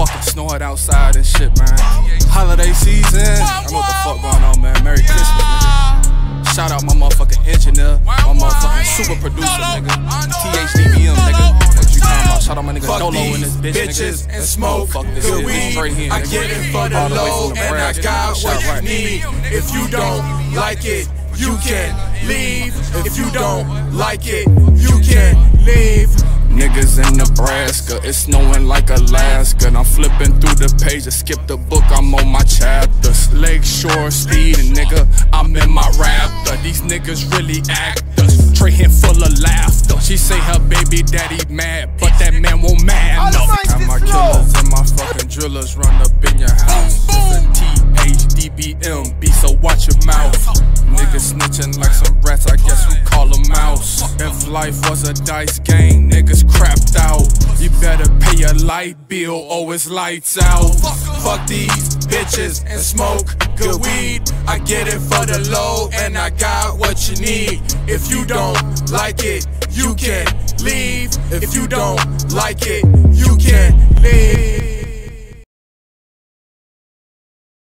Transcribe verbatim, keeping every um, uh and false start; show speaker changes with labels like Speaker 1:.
Speaker 1: fucking snowing outside and shit, man. Holiday season, I know what the fuck going on, man. Merry Christmas, nigga. Shout out my motherfucking engineer, my motherfucking super producer, nigga. T H D B M, nigga. What you talking about? Shout out my nigga Dolo in this bitch,
Speaker 2: bitches
Speaker 1: nigga.
Speaker 2: and smoke.
Speaker 1: Fuck this
Speaker 2: Good
Speaker 1: shit,
Speaker 2: weed.
Speaker 1: straight here,
Speaker 2: I
Speaker 1: nigga.
Speaker 2: get it for the low, and I got what you need. If you don't like it, you can leave. If you don't like it, you can leave.
Speaker 1: Niggas in Nebraska, it's snowing like Alaska. And I'm flipping through the pages, skip the book, I'm on my chapters. Lakeshore speeding, nigga, I'm in my Raptor. These niggas really actors, tray hand full of laughter. She say her baby daddy mad, but that man won't mad no. Got my killers and my fucking drillers run up in your house. It's a T H D B M beat, so watch your mouth. Niggas snitching like some rats, I guess we call them mouse. If life was a dice game, niggas crapped out. You better pay your light bill or it's lights out.
Speaker 2: Fuck these bitches and smoke good weed. I get it for the low, and I got what you need. If you don't like it, you can leave. If you don't like it, you can leave.